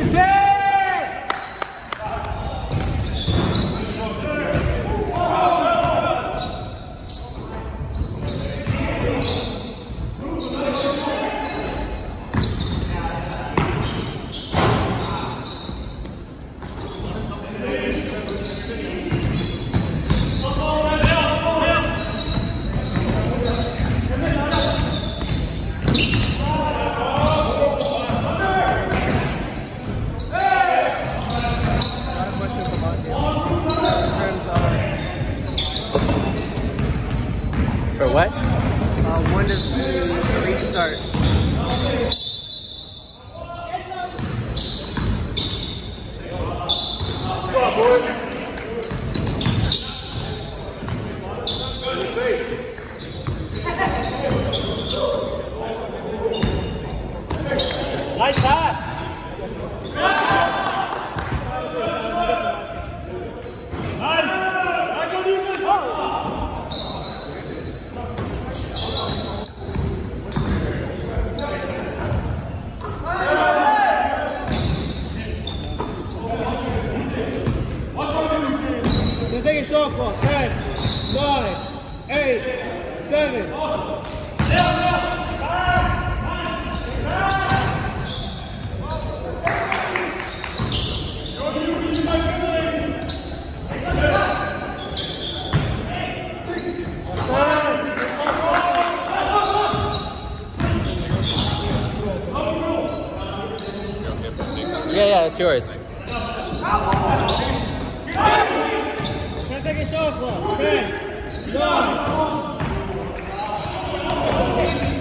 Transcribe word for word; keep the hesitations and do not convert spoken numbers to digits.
For what? Uh, when does the race start? Come on, boy. Nice pass. Let's take a short clock. ten, nine, eight, seven. Yeah, yeah, it's yours. Let's take a short clock. ten, nine.